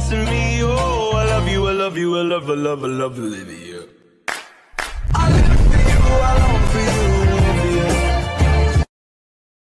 missing me. Oh, I love you, I love you, I love, I love, I love Olivia. I live for you, I long for you.